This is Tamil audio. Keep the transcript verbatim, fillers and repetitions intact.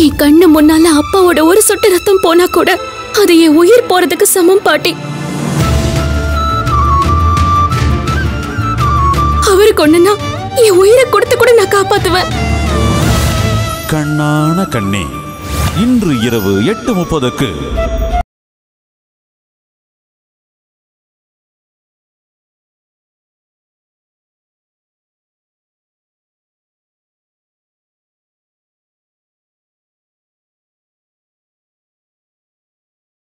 என் கண்ணு முன்னால அப்பாவோட ஒரு சொட்டு ரத்தம் போனா கூட அது என் உயிர் போறதுக்கு சமம் பாட்டி. அவருக்கு ஒண்ணுன்னா என் உயிரை கொடுத்து கூட நான் காப்பாத்துவேன். கண்ணான கண்ணே, இன்று இரவு எட்டு முப்பதுக்கு